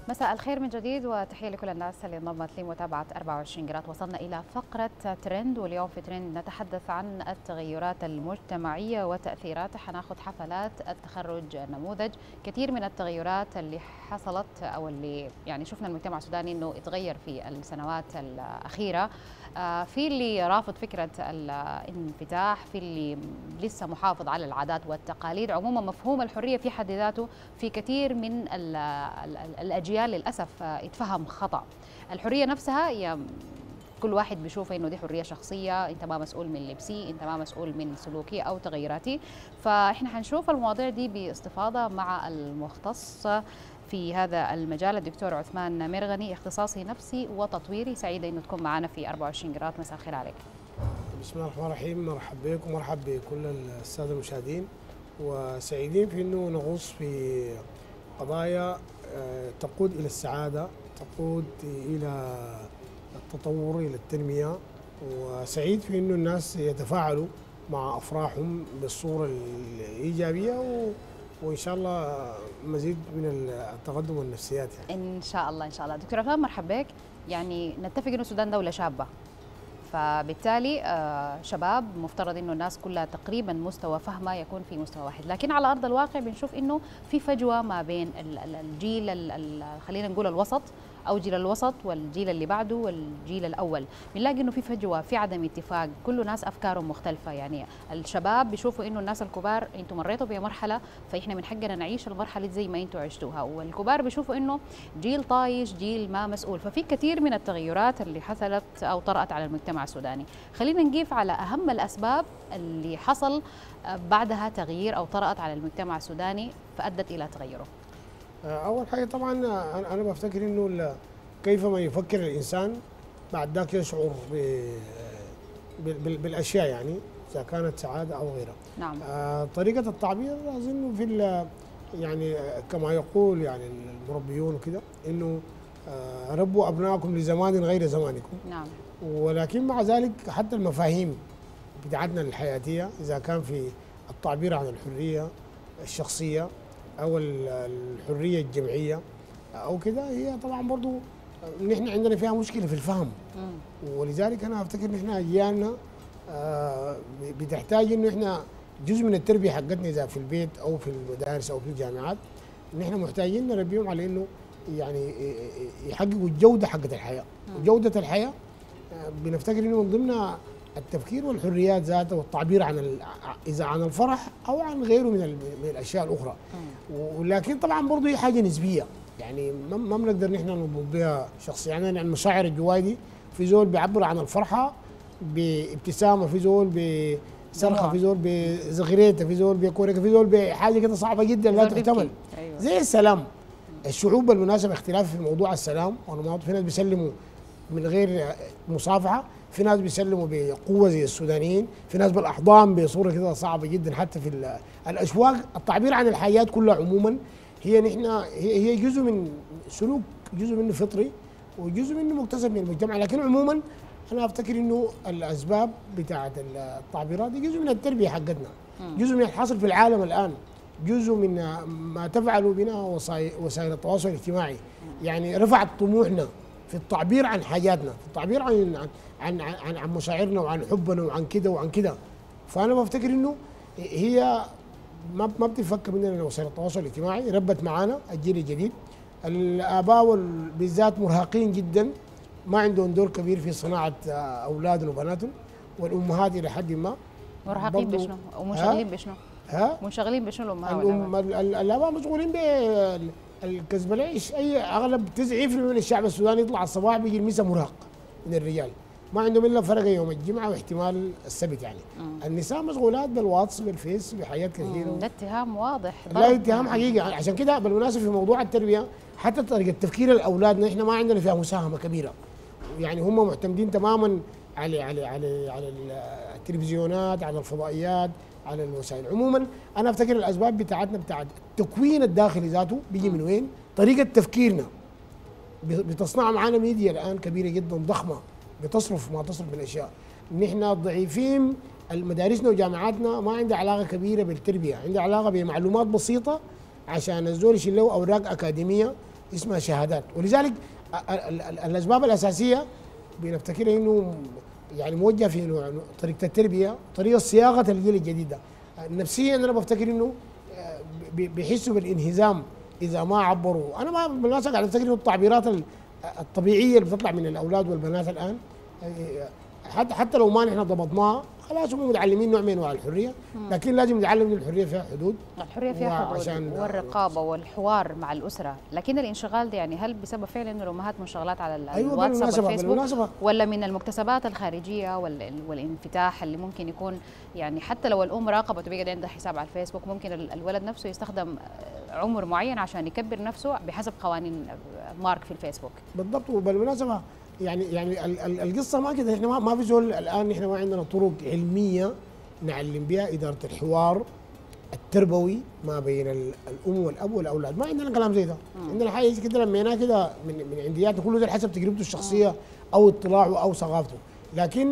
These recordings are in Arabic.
مساء الخير من جديد وتحية لكل الناس اللي انضمت لمتابعة 24 قراءة. وصلنا إلى فقرة ترند، واليوم في ترند نتحدث عن التغيرات المجتمعية وتأثيراتها. حناخذ حفلات التخرج نموذج. كثير من التغيرات اللي حصلت أو اللي يعني شفنا المجتمع السوداني أنه يتغير في السنوات الأخيرة. في اللي رافض فكرة الانفتاح، في اللي لسه محافظ على العادات والتقاليد. عموما مفهوم الحرية في حد ذاته في كثير من الأجيال للأسف يتفهم خطأ. الحرية نفسها هي كل واحد بيشوف انه دي حريه شخصيه، انت ما مسؤول من لبسي، انت ما مسؤول من سلوكي او تغيراتي. فاحنا حنشوف المواضيع دي باستفاضه مع المختص في هذا المجال الدكتور عثمان مرغني، اختصاصي نفسي وتطويري. سعيده انه تكون معنا في 24 قراءة. مساء الخير عليك. بسم الله الرحمن الرحيم، مرحبا بكم ومرحبا بكل الساده المشاهدين، وسعيدين في انه نغوص في قضايا تقود الى السعاده، تقود الى التطور، الى التنميه، وسعيد في انه الناس يتفاعلوا مع افراحهم بالصوره الايجابيه وان شاء الله مزيد من التقدم والنفسيات يعني. ان شاء الله ان شاء الله. دكتور عثمان مرحبا بك. يعني نتفق انه السودان دوله شابه، فبالتالي شباب مفترض انه الناس كلها تقريبا مستوى فهمها يكون في مستوى واحد، لكن على ارض الواقع بنشوف انه في فجوه ما بين الجيل خلينا نقول الوسط او جيل الوسط والجيل اللي بعده والجيل الاول. بنلاقي انه في فجوه، في عدم اتفاق، كل ناس افكارهم مختلفه. يعني الشباب بيشوفوا انه الناس الكبار انتم مريتوا بمرحله فاحنا من حقنا نعيش المرحله زي ما انتم عشتوها، والكبار بيشوفوا انه جيل طايش، جيل ما مسؤول. ففي كثير من التغيرات اللي حصلت او طرأت على المجتمع السوداني. خلينا نقيف على اهم الاسباب اللي حصل بعدها تغيير او طرأت على المجتمع السوداني فادت الى تغيره. اول حاجه طبعا انا بفتكر انه كيفما يفكر الانسان بعد ذاك يشعر بالاشياء، يعني اذا كانت سعاده او غيرها. نعم. طريقه التعبير اظن في يعني كما يقول يعني المربيون وكده انه ربوا ابنائكم لزمان غير زمانكم. نعم. ولكن مع ذلك حتى المفاهيم بتاعتنا الحياتيه اذا كان في التعبير عن الحريه الشخصيه او الحريه الجمعيه او كده، هي طبعا برضو نحن عندنا فيها مشكله في الفهم. ولذلك انا افتكر ان احنا اجيالنا بتحتاج انه احنا جزء من التربيه حقتنا اذا في البيت او في المدارس او في الجامعات، ان احنا محتاجين نربيهم على انه يعني يحققوا الجوده حقت الحياه. وجوده الحياه بنفتكر انه من ضمنها التفكير والحريات ذاتها والتعبير عن اذا عن الفرح او عن غيره من الاشياء الاخرى. ولكن طبعا برضه هي حاجه نسبيه، يعني ما بنقدر نحن نضبط بها شخص. يعني المشاعر الجواي دي في زول بيعبر عن الفرحه بابتسامه، في زول بصرخه، في زول بزغريته، في زول بكوريكه، في زول بحاجه كده صعبه جدا لا تحتمل. أيوة. زي السلام. الشعوب بالمناسبه اختلاف في موضوع السلام، في ناس بيسلموا من غير مصافحه، في ناس بيسلموا بقوه زي السودانيين، في ناس بالاحضان بصوره كده صعبه جدا. حتى في الاشواق، التعبير عن الحياه كلها عموما هي نحن هي جزء من سلوك، جزء منه فطري وجزء منه مكتسب من المجتمع. لكن عموما انا افتكر انه الاسباب بتاعت التعبيرات دي جزء من التربيه حقتنا، جزء من الحاصل في العالم الان، جزء من ما تفعل بنا وسائل التواصل الاجتماعي. يعني رفعت طموحنا في التعبير عن حاجاتنا، في التعبير عن مشاعرنا وعن حبنا وعن كده وعن كده. فانا بفتكر انه هي ما بتفك مننا وسائل التواصل الاجتماعي، ربت معانا الجيل الجديد. الاباء بالذات مرهقين جدا، ما عندهم دور كبير في صناعه اولادهم وبناتهم، والامهات الى حد ما مرهقين بشنو؟ ومنشغلين بشنو؟ منشغلين بشنو الامهات؟ الاباء مشغولين بالكسب العيش. اي اغلب 90% من الشعب السوداني يطلع الصباح بيجي المساء مرهق من الرجال، ما عندهم الا فرق يوم الجمعه واحتمال السبت. يعني النساء مشغولات بالواتس بالفيس بحاجات كثيره. ده اتهام واضح. لا اتهام حقيقي. عشان كده بالمناسبه في موضوع التربيه حتى طريقه تفكير الاولاد احنا ما عندنا فيها مساهمه كبيره. يعني هم معتمدين تماما على التلفزيونات، على الفضائيات، على الوسائل. عموما انا افتكر الاسباب بتاعتنا بتاعت التكوين الداخلي ذاته بيجي من وين؟ طريقه تفكيرنا بتصنع معانا ميديا الان كبيره جدا ضخمه بتصرف ما تصرف من اشياء. نحن ضعيفين، مدارسنا وجامعاتنا ما عندها علاقه كبيره بالتربيه، عندها علاقه بمعلومات بسيطه عشان الزول يشيل له اوراق اكاديميه اسمها شهادات. ولذلك الاسباب الاساسيه بنفتكرها انه يعني موجه في انه طريقه التربيه، طريقه صياغه الجيل الجديد ده. نفسيا انا بفتكر انه بيحسوا بالانهزام اذا ما عبروا. انا ما بالناس قاعد افتكر انه التعبيرات الطبيعيه اللي بتطلع من الاولاد والبنات الان حتى لو ما نحن ضبطناها خلاص هم متعلمين نوع من انواع الحريه، لكن لازم نتعلم ان الحريه فيها حدود. الحريه فيها حدود والرقابه والحوار مع الاسره، لكن الانشغال ده يعني هل بسبب فعلا انه الامهات منشغلات على الواتساب والفيسبوك، ولا من المكتسبات الخارجيه والانفتاح اللي ممكن يكون يعني حتى لو الام راقبت وبيقعد عندها حساب على الفيسبوك ممكن الولد نفسه يستخدم عمر معين عشان يكبر نفسه بحسب قوانين مارك في الفيسبوك. بالضبط. وبالمناسبه يعني القصه ما كده، احنا ما في زول الان، احنا ما عندنا طرق علميه نعلم بها اداره الحوار التربوي ما بين الام والاب والاولاد، ما عندنا كلام زي ده. عندنا حاجه كده لميناها كده من عندياتنا، كل ده حسب تجربته الشخصيه او اطلاعه او ثقافته. لكن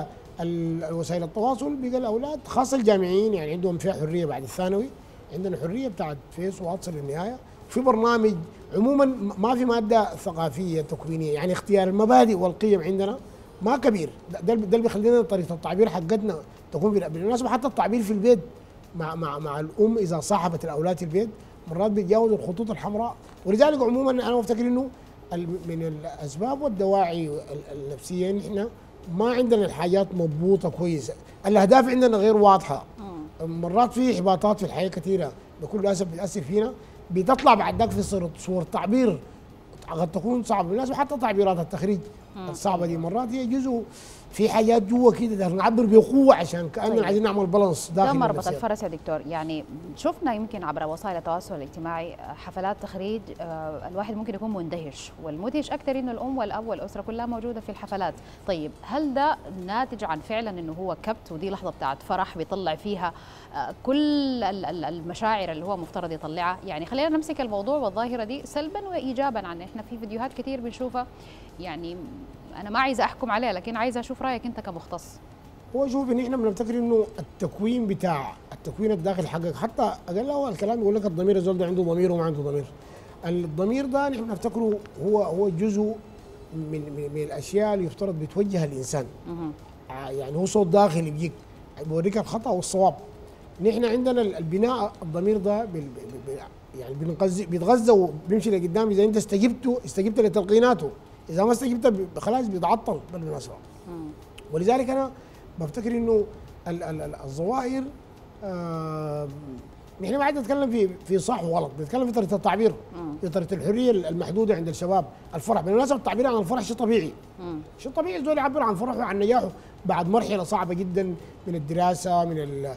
وسائل التواصل بقى الاولاد خاصه الجامعيين يعني عندهم فيها حريه بعد الثانوي، عندنا حريه بتاعت فيس واتس للنهايه، في برنامج عموما ما في ماده ثقافيه تكوينيه، يعني اختيار المبادئ والقيم عندنا ما كبير. ده اللي بيخلينا طريقه التعبير حقتنا تكون بالمناسبه. حتى التعبير في البيت مع الام اذا صاحبت الاولاد في البيت مرات بيتجاوزوا الخطوط الحمراء. ولذلك عموما انا بفتكر انه من الاسباب والدواعي النفسيه ان احنا ما عندنا الحاجات مضبوطه كويسه، الاهداف عندنا غير واضحه، مرات في احباطات في الحياه كثيره بكل اسف بتاثر فينا، بتطلع بعد ذاك في صور تعبير قد تكون صعبه بالناس، وحتى تعبيرات التخريج الصعبه دي مرات هي جزء في حاجات جوا كده نعبر بقوه عشان كاننا عايزين نعمل بالانس داخلي. ده مربط الفرس يا دكتور، يعني شفنا يمكن عبر وسائل التواصل الاجتماعي حفلات تخريج الواحد ممكن يكون مندهش، والمدهش اكثر انه الام والاب والاسره كلها موجوده في الحفلات. طيب هل ده ناتج عن فعلا انه هو كبت ودي لحظه بتاعت فرح بيطلع فيها كل المشاعر اللي هو مفترض يطلعها؟ يعني خلينا نمسك الموضوع والظاهره دي سلبا وايجابا عنه. احنا في فيديوهات كثير بنشوفها، يعني انا ما عايزه احكم عليها لكن عايزه اشوف رايك انت كمختص. هو شوف ان احنا بنفتكر انه التكوين الداخلي حقك، حتى اقل هو الكلام يقول لك الضمير الزول ده عنده ضمير وما عنده ضمير. الضمير ده نحن بنفتكره هو جزء من الاشياء اللي يفترض بتوجه الانسان. يعني هو صوت داخلي بيجيك بيوريك الخطا والصواب. نحن عندنا البناء الضمير ده يعني بيتغذى وبيمشي لقدام اذا انت استجبت لتلقيناته، اذا ما استجبت خلاص بيتعطل بالمناسبه. ولذلك انا بفتكر انه الظواهر نحن ما عاد نتكلم في صح وغلط، بنتكلم في طريقه التعبير، في طريقه الحريه المحدوده عند الشباب. الفرح بالمناسبه التعبير عن الفرح شيء طبيعي، شيء طبيعي الزول يعبر عن فرحه وعن نجاحه بعد مرحله صعبه جدا من الدراسه، من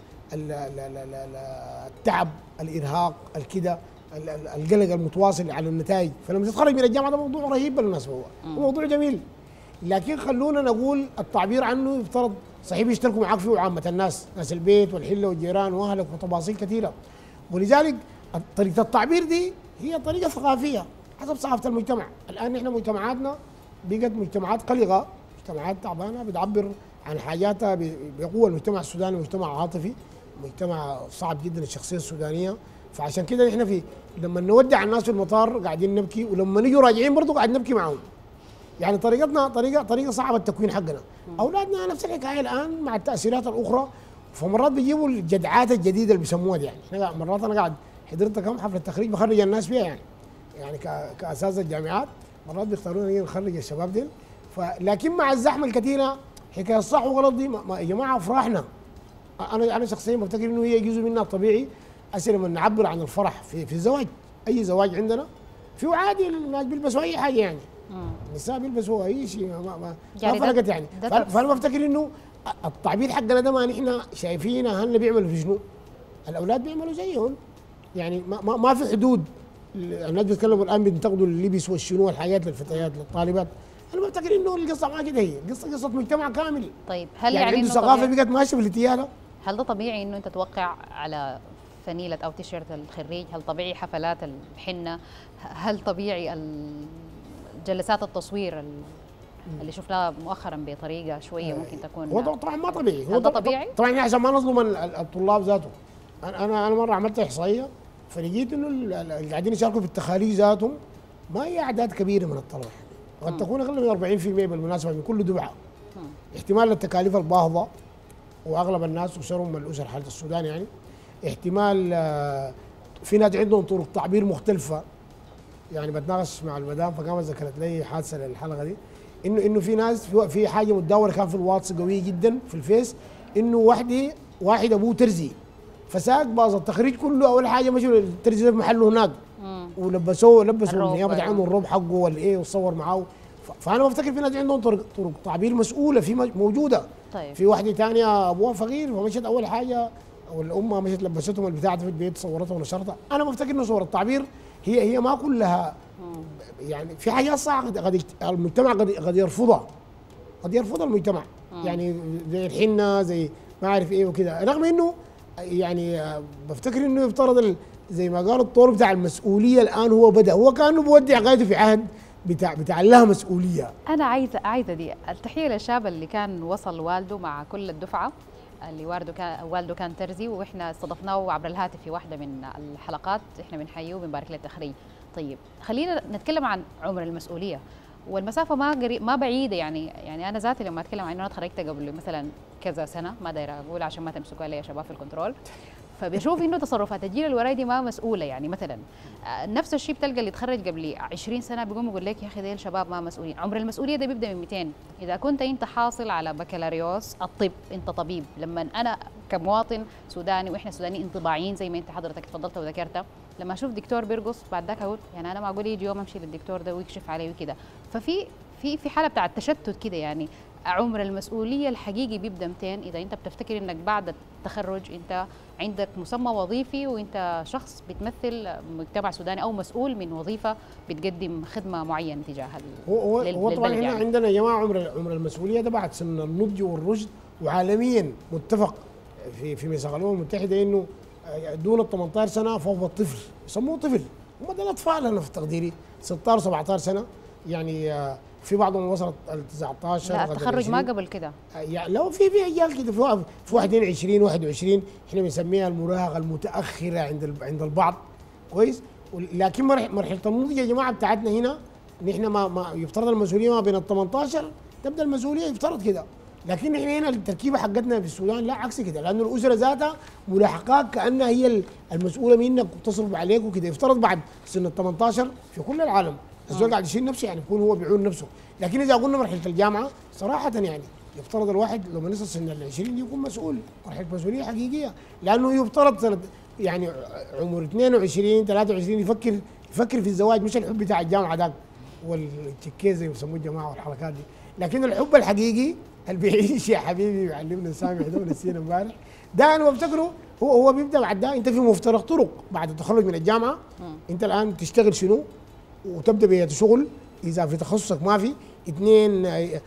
التعب، الارهاق، الكده، القلق المتواصل على النتائج. فلما تتخرج من الجامعه ده موضوع رهيب بالمناسبه، هو موضوع جميل، لكن خلونا نقول التعبير عنه يفترض صحيح يشتركوا معك فيه عامه الناس، ناس البيت والحله والجيران واهلك وتفاصيل كثيره. ولذلك طريقه التعبير دي هي طريقه ثقافيه حسب ثقافه المجتمع. الان احنا مجتمعاتنا بقت مجتمعات قلقه، مجتمعات تعبانه بتعبر عن حاجاتها بقوه. المجتمع السوداني مجتمع عاطفي، مجتمع صعب جدا الشخصيه السودانيه، فعشان كده احنا لما نودع الناس في المطار قاعدين نبكي، ولما نيجوا راجعين برضه قاعد نبكي معهم. يعني طريقتنا طريقه صعبه التكوين حقنا. اولادنا نفس الحكايه الان مع التاثيرات الاخرى، فمرات بيجيبوا الجدعات الجديده اللي بيسموها دي. يعني احنا مرات انا قاعد حضرت كم حفله تخريج بخرج الناس فيها، يعني كاساتذه الجامعات مرات بيختارونا نخرج الشباب دي. لكن مع الزحمه الكثيره حكايه الصح وغلط دي يا جماعه افراحنا. انا شخصيا بفتكر انه هي جزء منها طبيعي. هسه لما نعبر عن الفرح في الزواج، اي زواج عندنا في عادي الناس بيلبسوا اي حاجه، يعني النساء بيلبسوا اي شيء ما فرقت يعني. فانا بفتكر انه التعبير حقنا ده ما نحن شايفين اهلنا بيعملوا في شنو، الاولاد بيعملوا زيهم. يعني ما في حدود. الناس بيتكلموا الان بينتقدوا اللبس والشنو والحاجات للفتيات للطالبات. انا بفتكر انه القصه ما كده، هي قصه مجتمع كامل. طيب هل يعني عنده ثقافه بقت ماشيه في الاتجاه ده؟ هل ده طبيعي انه انت توقع على فنيله او تيشيرت الخريج؟ هل طبيعي حفلات الحنه؟ هل طبيعي جلسات التصوير اللي شفناها مؤخرا بطريقه شويه ممكن تكون؟ هو طبعا ما طبيعي. هل ده طبيعي؟ طبعا عشان ما نظلم الطلاب ذاتهم. انا مره عملت احصائيه فلقيت انه اللي قاعدين يشاركوا في التخاريج ذاتهم ما هي اعداد كبيره من الطلبه، قد تكون اقل من 40% بالمناسبه من كل دفعه. احتمال التكاليف الباهظه واغلب الناس اسرهم من الاسر حاله السودان يعني، احتمال في ناس عندهم طرق تعبير مختلفه. يعني بتناقش مع المدام فقامت ذكرت لي حادثه للحلقه دي، انه في ناس في حاجه متداوله كان في الواتس قويه جدا في الفيس، انه واحد ابوه ترزي فساق باظ التخريج كله، اول حاجه مشوا الترزي ده في محله هناك لبسوا النيابه عنه الروب حقه ولا ايه وصور معاه. فانا بفتكر في ناس عندهم طرق تعبير مسؤوله في موجوده. طيب. في واحده ثانيه ابوها فقير فمشت اول حاجه والام مشت لبستهم البتاع في البيت صورتها ونشرتها. انا بفتكر انه صور التعبير هي ما كلها يعني في حاجات صح قد المجتمع قد يرفضها، قد يرفضها المجتمع يعني زي الحنه زي ما عارف ايه وكده، رغم انه يعني بفتكر انه يفترض زي ما قالوا الطور بتاع المسؤوليه الان هو بدا، هو كانه بودع غايته في عهد بتاع لها مسؤوليه. انا عايزه دي التحيه للشاب اللي كان وصل والده مع كل الدفعه اللي والده كان ترزي، واحنا استضفناه عبر الهاتف في واحده من الحلقات، احنا بنحييه وبنبارك له التخريج. طيب خلينا نتكلم عن عمر المسؤوليه، والمسافه ما بعيده يعني انا ذاتي لما اتكلم عن انه انا اتخرجت قبل مثلا كذا سنه، ما دايره اقول عشان ما تمسكوا علي يا شباب في الكنترول، فبشوف انه تصرفات الجيل اللي وراي دي ما مسؤوله. يعني مثلا نفس الشيء بتلقى اللي تخرج قبل 20 سنه بيقوم يقول لك يا اخي ديل شباب ما مسؤولين. عمر المسؤوليه ده بيبدا من 200. اذا كنت انت حاصل على بكالوريوس الطب انت طبيب، لما انا كمواطن سوداني واحنا سودانيين انطباعيين زي ما انت حضرتك تفضلت وذكرت، لما اشوف دكتور بيرقص بعد ذاك اقول يعني انا معقول يجي يوم امشي للدكتور ده ويكشف علي وكده. ففي في حاله بتاع التشتت كده. يعني عمر المسؤوليه الحقيقي بيبدا 200 اذا انت بتفتكر انك بعد التخرج انت عندك مسمى وظيفي وانت شخص بتمثل مجتمع سوداني او مسؤول من وظيفه بتقدم خدمه معينه تجاه هو طبعا هنا عندنا يا جماعه عمر المسؤوليه ده بعد سن النضج والرشد، وعالميا متفق في ميثاق الامم المتحده انه دون ال 18 سنه فهو الطفل، يسموه طفل. هم ده الاطفال انا في تقديري 16 17 سنه يعني. في بعضهم وصلت ال 19. لا التخرج ما قبل كده يعني لو في اجيال كده في 21 21 احنا بنسميها المراهقه المتاخره عند البعض كويس. لكن مرحله النضج يا جماعه بتاعتنا هنا نحن ما يفترض المسؤوليه ما بين ال 18 تبدا المسؤوليه يفترض كده، لكن احنا هنا التركيبه حقتنا في السودان لا عكس كده، لانه الاسره ذاتها ملاحقاك كانها هي المسؤوله منك وتصرف عليك وكده. يفترض بعد سن ال 18 في كل العالم الزول قاعد يشيل نفسه يعني يكون هو بيعول نفسه. لكن اذا قلنا مرحله الجامعه صراحه يعني يفترض الواحد لما يصل سن ال 20 يكون مسؤول، مرحله مسؤوليه حقيقيه، لانه يفترض سنه يعني عمر 22 23 يفكر في الزواج، مش الحب بتاع الجامعه ذاك والتشيكيه زي ما بيسموه الجماعه والحركات دي، لكن الحب الحقيقي اللي بيعيش يا حبيبي بيعلمنا سامح ده ونسينا امبارح ده انا بفتكره هو بيبدا بعد ده. انت في مفترق طرق بعد التخرج من الجامعه، انت الان تشتغل شنو وتبدا بشغل اذا في تخصصك ما في اثنين.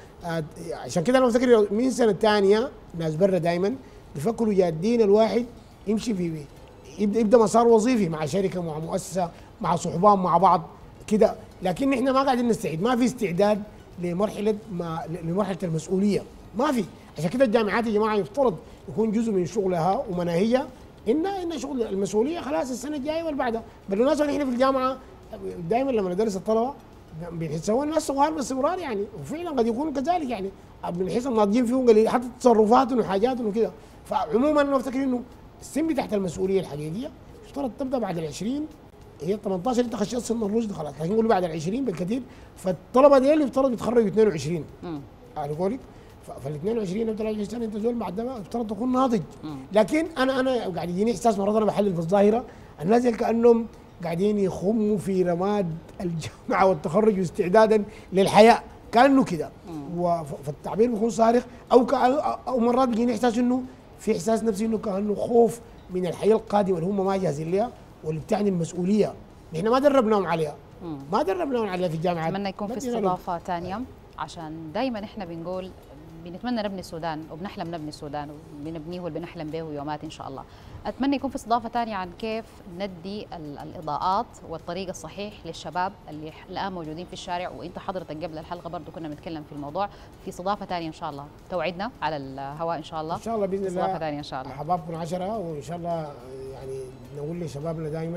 عشان كده انا بفتكر من سنه ثانيه ناس برا دائما بيفكروا جادين الواحد يمشي في يبدا مسار وظيفي مع شركه مع مؤسسه مع صحبان مع بعض كده، لكن احنا ما قاعدين نستعد، ما في استعداد لمرحله المسؤوليه ما في. عشان كده الجامعات يا جماعه يفترض يكون جزء من شغلها ومناهجها ان شغل المسؤوليه خلاص السنه الجايه واللي بعدها. بالمناسبه نحن في الجامعه دائما لما ندرس الطلبه بنحسوا الناس صغار باستمرار يعني، وفعلا قد يكونوا كذلك يعني بنحس الناضجين فيهم قليل حتى تصرفاتهم وحاجاتهم وكده. فعموما انا بفتكر انه السن تحت المسؤوليه الحقيقيه يفترض تبدا بعد ال 20. هي ال 18 انت خشيت سن الرشد خلاص، لكن نقول بعد ال 20 بالكثير. فالطلبه دي يفترض يتخرجوا 22 على قولك، فال 22 او 23 سنه انت زول بعد ده يفترض تكون ناضج. لكن انا قاعد يجيني احساس مرات انا بحلل في الظاهره الناس كانهم قاعدين يخموا في رماد الجامعه والتخرج واستعدادا للحياه كانه كده، فالتعبير بيكون صارخ او مرات بيجيني احساس انه في احساس نفسي انه كانه خوف من الحياه القادمه اللي هم ما جاهزين لها واللي بتعني المسؤوليه. نحن ما دربناهم عليها، ما دربناهم عليها في الجامعات. اتمنى يكون في استضافه ثانيه عشان دائما احنا بنقول بنتمنى نبني السودان وبنحلم نبني السودان وبنبنيه واللي بنحلم به يومات ان شاء الله. اتمنى يكون في استضافه ثانيه عن كيف ندي الاضاءات والطريق الصحيح للشباب اللي الان موجودين في الشارع، وانت حضرتك قبل الحلقه برضه كنا بنتكلم في الموضوع. في استضافه ثانيه ان شاء الله توعدنا على الهواء ان شاء الله. ان شاء الله باذن الله استضافه ثانيه ان شاء الله. احبابكم 10 وان شاء الله يعني نقول لشبابنا دائما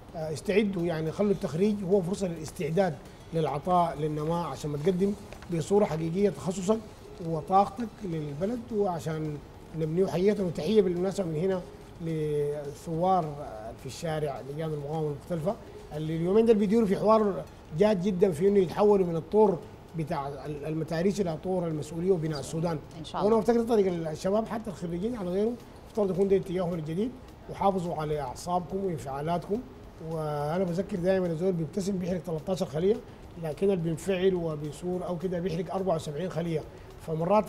استعدوا، يعني خلوا التخريج هو فرصه للاستعداد للعطاء للنماء، عشان ما تقدم بصوره حقيقيه تخصصك وطاقتك للبلد، وعشان نبنيه حقيقه. وتحيه بالمناسبه من هنا للثوار في الشارع، لجان المقاومه المختلفه اللي اليومين دول بيديروا في حوار جاد جدا في انه يتحولوا من الطور بتاع المتاريس الى طور المسؤوليه وبناء السودان ان شاء الله. وانا افتكر طريق الشباب حتى الخريجين على غيره افترض يكون ده اتجاههم الجديد، وحافظوا على اعصابكم وانفعالاتكم. وانا بذكر دائما الزول بيبتسم بيحرق 13 خليه، لكن اللي بينفعل وبيصور او كده بيحرق 74 خليه. فمرات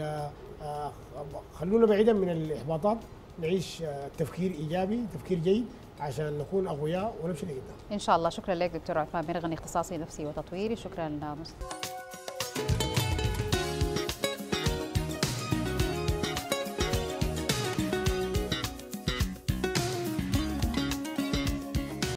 خلونا بعيدا من الاحباطات، نعيش تفكير ايجابي، تفكير جيد، عشان نكون اقوياء ونمشي لقدام ان شاء الله. شكرا لك دكتور عثمان مرغني، اختصاصي نفسي وتطويري. شكرا مستر.